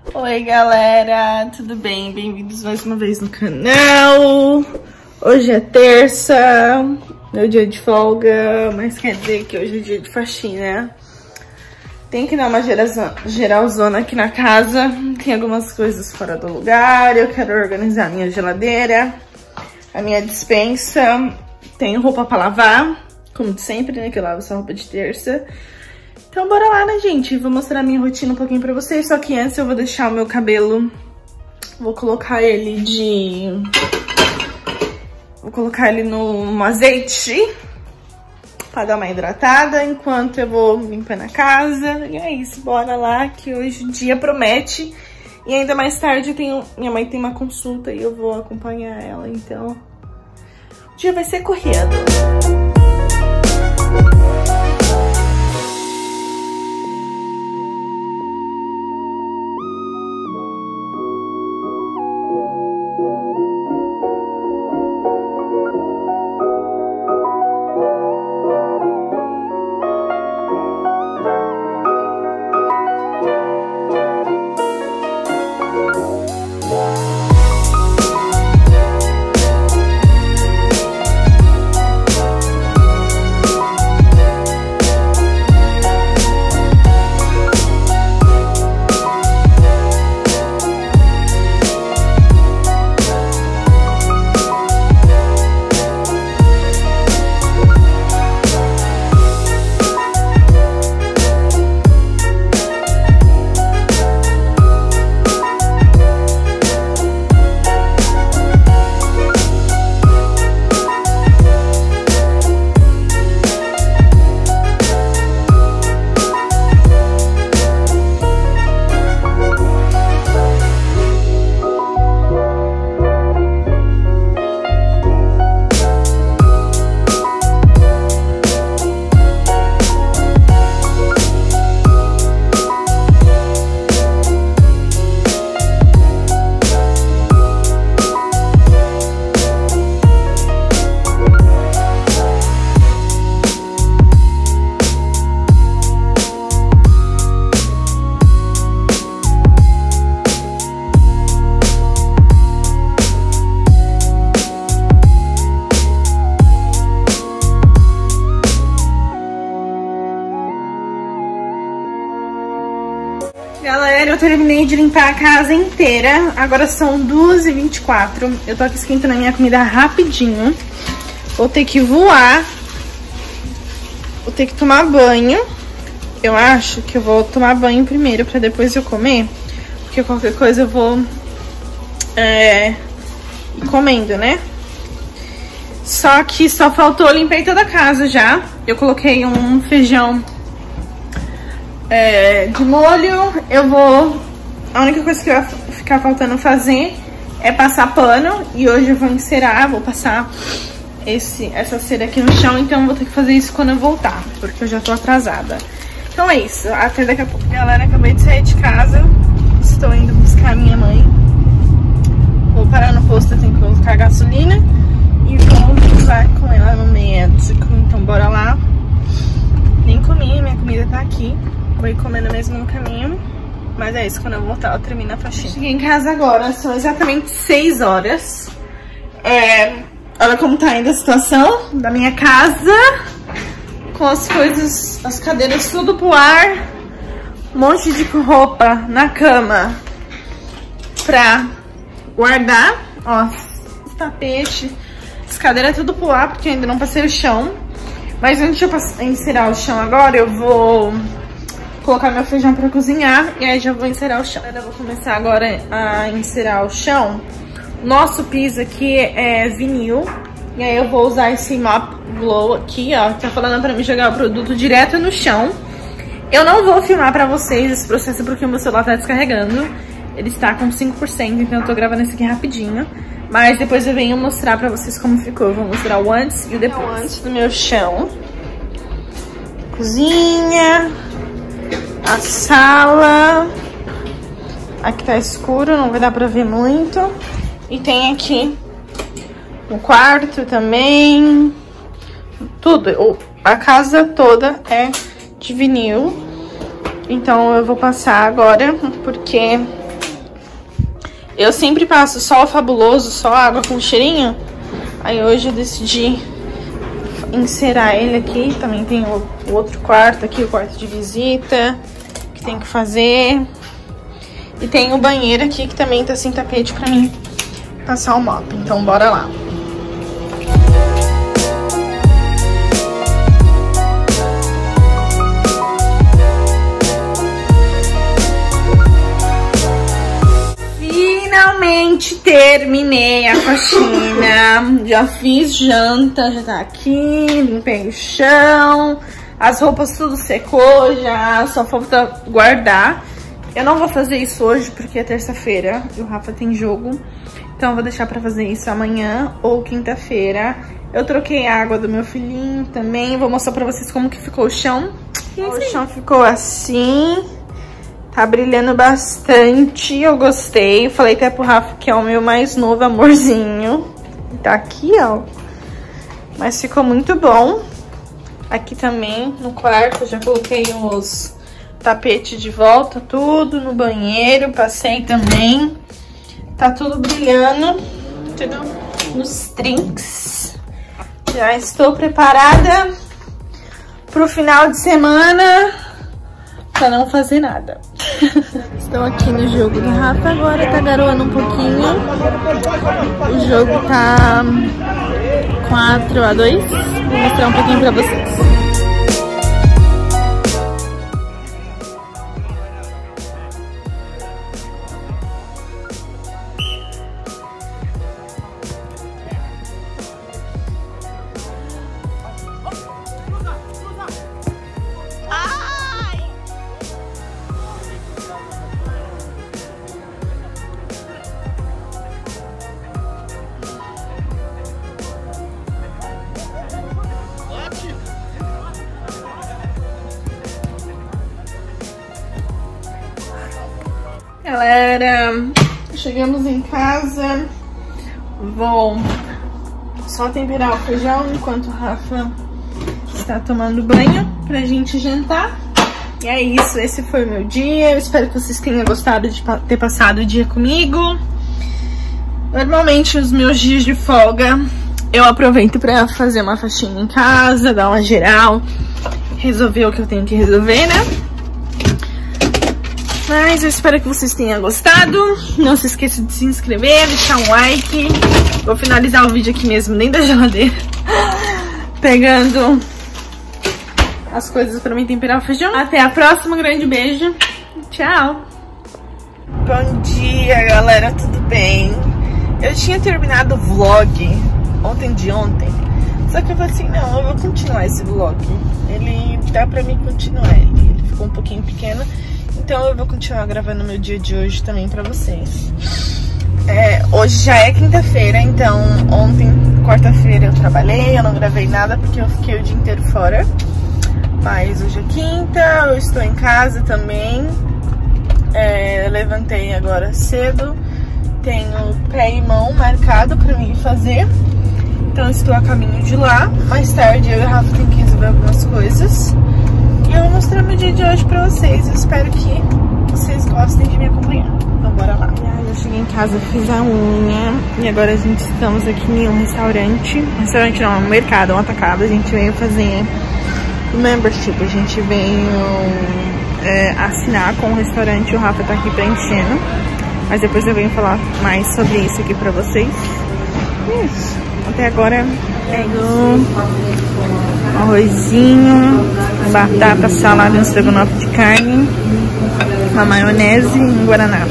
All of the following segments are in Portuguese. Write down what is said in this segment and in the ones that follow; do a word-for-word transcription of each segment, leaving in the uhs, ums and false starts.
Oi galera, tudo bem? Bem-vindos mais uma vez no canal. Hoje é terça, meu dia de folga, mas quer dizer que hoje é dia de faxina. Tem que dar uma geralzona aqui na casa, tem algumas coisas fora do lugar, eu quero organizar a minha geladeira, a minha despensa, tenho roupa pra lavar, como de sempre, né, que eu lavo essa roupa de terça. Então bora lá, né, gente? Vou mostrar a minha rotina um pouquinho pra vocês, só que antes eu vou deixar o meu cabelo, vou colocar ele de... Vou colocar ele no, no azeite pra dar uma hidratada, enquanto eu vou limpando a casa. E é isso, bora lá, que hoje o dia promete. E ainda mais tarde eu tenho, minha mãe tem uma consulta e eu vou acompanhar ela, então o dia vai ser corrido. Galera, eu terminei de limpar a casa inteira. Agora são duas e vinte e quatro. Eu tô aqui esquentando a minha comida rapidinho. Vou ter que voar. Vou ter que tomar banho. Eu acho que eu vou tomar banho primeiro pra depois eu comer. Porque qualquer coisa eu vou é, ir comendo, né? Só que só faltou, eu limpei toda a casa já. Eu coloquei um feijão É, de molho. Eu vou... A única coisa que vai ficar faltando fazer é passar pano. E hoje eu vou encerar, vou passar esse, essa cera aqui no chão. Então eu vou ter que fazer isso quando eu voltar, porque eu já tô atrasada. Então é isso, até daqui a pouco. Galera, acabei de sair de casa. Estou indo buscar a minha mãe. Vou parar no posto, eu tenho que colocar gasolina. E vou levar com ela no médico. Então bora lá. Nem comi, minha comida tá aqui. Vou ir comendo mesmo no caminho. Mas é isso, quando eu voltar eu termino a faxina. Cheguei em casa agora, são exatamente seis horas. É, olha como tá ainda a situação da minha casa. Com as coisas, as cadeiras tudo pro ar. Um monte de roupa na cama pra guardar. Ó, os tapetes, as cadeiras tudo pro ar, porque ainda não passei o chão. Mas antes de eu encerar o chão agora, eu vou colocar meu feijão pra cozinhar e aí já vou encerar o chão. Eu vou começar agora a encerar o chão. Nosso piso aqui é vinil. E aí eu vou usar esse Mop Glow aqui, ó. Tá falando pra mim jogar o produto direto no chão. Eu não vou filmar pra vocês esse processo porque o meu celular tá descarregando. Ele está com cinco por cento, então eu tô gravando isso aqui rapidinho. Mas depois eu venho mostrar pra vocês como ficou. Eu vou mostrar o antes e o depois. Então, antes do meu chão. Cozinha. A sala. Aqui tá escuro, não vai dar pra ver muito. E tem aqui o quarto também. Tudo. A casa toda é de vinil. Então eu vou passar agora, porque Eu sempre passo só o Fabuloso, só água com cheirinho. Aí hoje eu decidi encerar ele aqui. Também tem o, o outro quarto aqui, o quarto de visita, que tem que fazer. E tem o banheiro aqui, que também tá sem tapete pra mim passar o mop. Então bora lá. Finalmente terminei a faxina, já fiz janta, já tá aqui, limpei o chão, as roupas tudo secou já, só falta guardar. Eu não vou fazer isso hoje porque é terça-feira e o Rafa tem jogo, então eu vou deixar pra fazer isso amanhã ou quinta-feira. Eu troquei a água do meu filhinho também, vou mostrar pra vocês como que ficou o chão. O chão ficou assim. Tá brilhando bastante, eu gostei. Falei até pro Rafa que é o meu mais novo amorzinho. Tá aqui, ó. Mas ficou muito bom. Aqui também, no quarto, já coloquei os tapetes de volta, tudo no banheiro. Passei também. Tá tudo brilhando, tudo nos trinks. Já estou preparada pro final de semana pra não fazer nada. Estou aqui no jogo do Rafa agora, tá garoando um pouquinho. O jogo tá quatro a dois. Vou mostrar um pouquinho pra vocês. Galera, chegamos em casa. Vou só temperar o feijão enquanto o Rafa está tomando banho pra gente jantar. E é isso, esse foi o meu dia. Eu espero que vocês tenham gostado de ter passado o dia comigo. Normalmente, os meus dias de folga, eu aproveito pra fazer uma faxina em casa, dar uma geral, resolver o que eu tenho que resolver, né? Mas eu espero que vocês tenham gostado. Não se esqueça de se inscrever, deixar um like. Vou finalizar o vídeo aqui mesmo, nem da geladeira. Pegando as coisas pra mim temperar o feijão. Até a próxima, grande beijo. Tchau. Bom dia, galera, tudo bem? Eu tinha terminado o vlog ontem de ontem. Só que eu falei assim, não, eu vou continuar esse vlog. Ele dá pra mim continuar ele. Ele ficou um pouquinho pequeno. Então eu vou continuar gravando meu dia de hoje também pra vocês. É, hoje já é quinta-feira, então ontem, quarta-feira, eu trabalhei, eu não gravei nada porque eu fiquei o dia inteiro fora. Mas hoje é quinta, eu estou em casa também. É, eu levantei agora cedo, tenho pé e mão marcado pra mim fazer. Então eu estou a caminho de lá. Mais tarde eu e o Rafa tem que resolver algumas coisas. E eu vou mostrar meu dia de hoje pra vocês. Eu espero que vocês gostem de me acompanhar. Então bora lá. Eu cheguei em casa, fiz a unha. E agora a gente estamos aqui em um restaurante. Restaurante não, um mercado, um atacado. A gente veio fazer o membership. A gente veio é, assinar com o restaurante. O Rafa tá aqui preenchendo. Mas depois eu venho falar mais sobre isso aqui pra vocês. Isso. Até agora pego arrozinho, batata, salada e um estrogonofe de carne, uma maionese e um guaraná.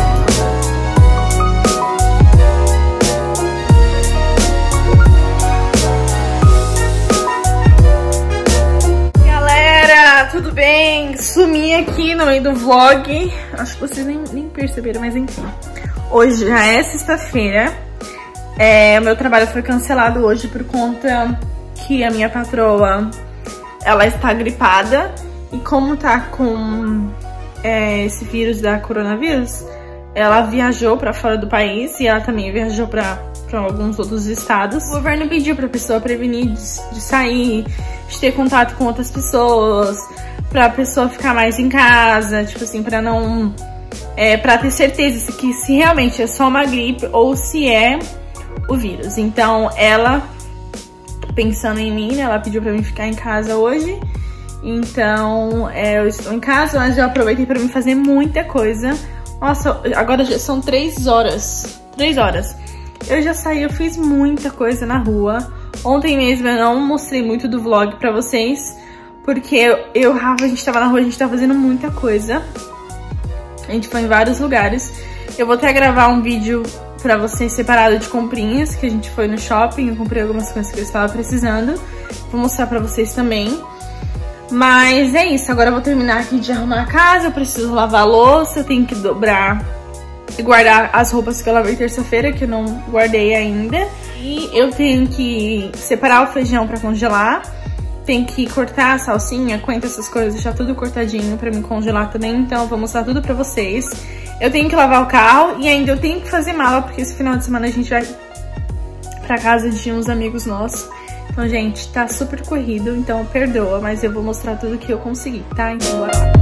Galera, tudo bem? Sumi aqui no meio do vlog. Acho que vocês nem, nem perceberam, mas enfim. Hoje já é sexta-feira. É, o meu trabalho foi cancelado hoje por conta que a minha patroa, ela está gripada. E como tá com é, esse vírus da coronavírus, ela viajou pra fora do país e ela também viajou pra, pra alguns outros estados. O governo pediu pra pessoa prevenir de, de sair, de ter contato com outras pessoas, pra pessoa ficar mais em casa, tipo assim, pra não é, pra ter certeza que se realmente é só uma gripe ou se é o vírus. Então ela, pensando em mim, né, ela pediu pra mim ficar em casa hoje. Então é, eu estou em casa, mas eu aproveitei pra mim fazer muita coisa. Nossa, agora já são três horas. Três horas. Eu já saí, eu fiz muita coisa na rua. Ontem mesmo eu não mostrei muito do vlog pra vocês, porque eu, eu Rafa, a gente tava na rua, a gente tava fazendo muita coisa. A gente foi em vários lugares. Eu vou até gravar um vídeo pra vocês separado de comprinhas, que a gente foi no shopping, eu comprei algumas coisas que eu estava precisando. Vou mostrar pra vocês também. Mas é isso, agora eu vou terminar aqui de arrumar a casa, eu preciso lavar a louça, eu tenho que dobrar e guardar as roupas que eu lavei terça-feira, que eu não guardei ainda. E eu tenho que separar o feijão pra congelar, tenho que cortar a salsinha, coentro, essas coisas, deixar tudo cortadinho pra me congelar também, então eu vou mostrar tudo pra vocês. Eu tenho que lavar o carro e ainda eu tenho que fazer mala, porque esse final de semana a gente vai pra casa de uns amigos nossos. Então, gente, tá super corrido, então perdoa, mas eu vou mostrar tudo que eu consegui, tá? Então, bora lá.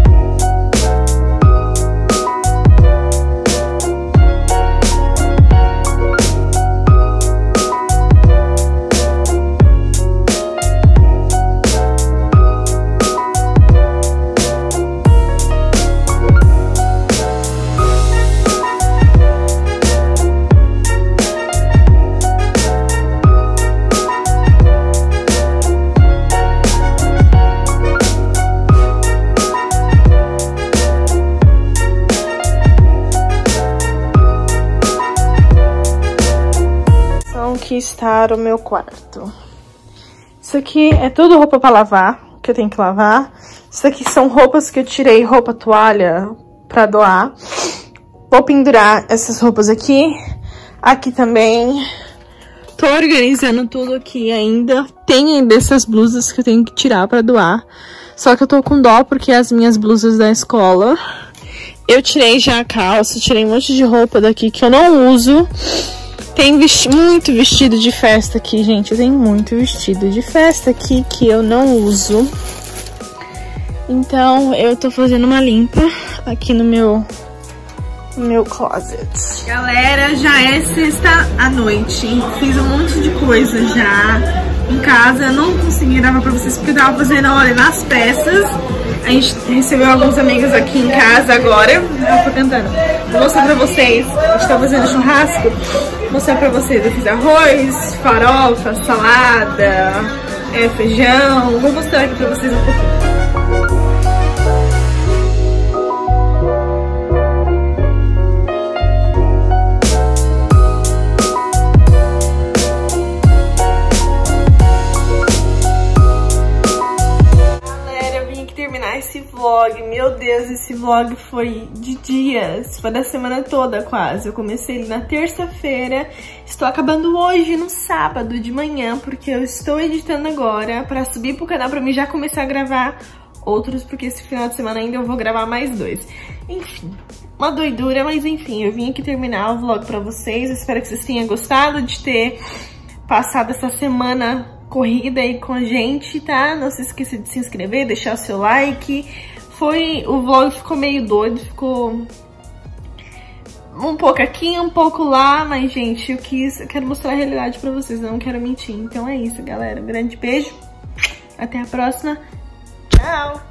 Aqui está o meu quarto. Isso aqui é tudo roupa pra lavar, que eu tenho que lavar. Isso aqui são roupas que eu tirei, roupa, toalha, pra doar. Vou pendurar essas roupas aqui. Aqui também. Tô organizando tudo aqui ainda. Tem ainda essas blusas que eu tenho que tirar pra doar. Só que eu tô com dó porque as minhas blusas da escola. Eu tirei já a calça, tirei um monte de roupa daqui que eu não uso. Tem vesti muito vestido de festa aqui, gente. Tem muito vestido de festa aqui que eu não uso. Então, eu tô fazendo uma limpa aqui no meu, no meu closet. Galera, já é sexta à noite. Fiz um monte de coisa já em casa. Eu não consegui gravar pra vocês porque eu tava fazendo, olha, nas peças. A gente recebeu alguns amigos aqui em casa agora. Eu tô cantando. Vou mostrar pra vocês. A gente tá fazendo churrasco. Vou mostrar pra vocês. Eu fiz arroz, farofa, salada, é, feijão. Vou mostrar aqui pra vocês um pouquinho. Esse vlog, meu Deus, esse vlog foi de dias, foi da semana toda quase. Eu comecei ele na terça-feira, estou acabando hoje no sábado de manhã, porque eu estou editando agora pra subir pro canal, pra mim já começar a gravar outros, porque esse final de semana ainda eu vou gravar mais dois. Enfim, uma doidura, mas enfim, eu vim aqui terminar o vlog pra vocês. Eu espero que vocês tenham gostado de ter passado essa semana corrida aí com a gente, tá? Não se esqueça de se inscrever, deixar o seu like. Foi, o vlog ficou meio doido, ficou um pouco aqui, um pouco lá, mas gente, eu quis, eu quero mostrar a realidade pra vocês, eu não quero mentir. Então é isso, galera. Um grande beijo, até a próxima. Tchau!